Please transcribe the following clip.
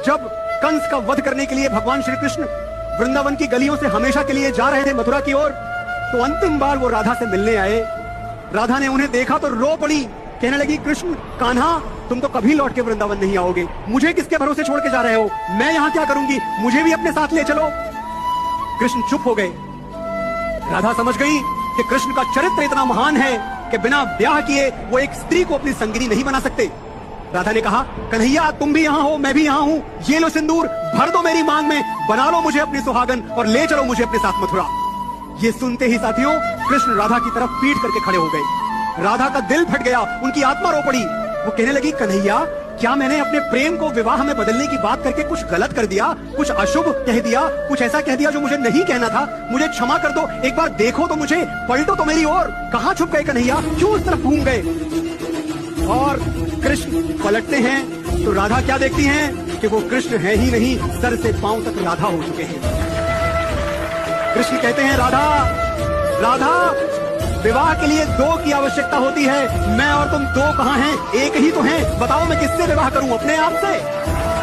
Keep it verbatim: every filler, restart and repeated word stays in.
जब कंस का वध करने के लिए भगवान श्री कृष्ण वृंदावन की गलियों से हमेशा के लिए जा रहे थे मथुरा की ओर, तो अंतिम बार वो राधा से मिलने आए। राधा ने उन्हें देखा तो रो पड़ी, कहने लगी, कृष्ण कान्हा, तुम तो कभी लौट के वृंदावन नहीं आओगे, मुझे किसके भरोसे छोड़ के जा रहे हो, मैं यहाँ क्या करूंगी, मुझे भी अपने साथ ले चलो। कृष्ण चुप हो गए। राधा समझ गई कि कृष्ण का चरित्र इतना महान है कि बिना ब्याह किए वो एक स्त्री को अपनी संगिनी नहीं बना सकते। राधा ने कहा, कन्हैया तुम भी यहाँ हो, मैं भी यहाँ हूँ, ये लो सिंदूर, भर दो मेरी मांग में, बना लो मुझे अपनी सुहागन और ले चलो मुझे अपने साथ मथुरा। ये सुनते ही साथियों कृष्ण राधा की तरफ पीठ करके खड़े हो गए। राधा का दिल फट गया, उनकी आत्मा रो पड़ी। वो कहने लगी, कन्हैया क्या मैंने अपने प्रेम को विवाह में बदलने की बात करके कुछ गलत कर दिया, कुछ अशुभ कह दिया, कुछ ऐसा कह दिया जो मुझे नहीं कहना था, मुझे क्षमा कर दो, एक बार देखो तो मुझे, पलटो तो मेरी ओर, कहाँ छुप गए कन्हैया, क्यों उस तरफ घूम गए। और कृष्ण पलटते हैं तो राधा क्या देखती हैं कि वो कृष्ण है ही नहीं, सर से पांव तक राधा हो चुके हैं। कृष्ण कहते हैं, राधा राधा विवाह के लिए दो की आवश्यकता होती है, मैं और तुम दो कहाँ हैं, एक ही तो हैं, बताओ मैं किससे विवाह करूं, अपने आप से।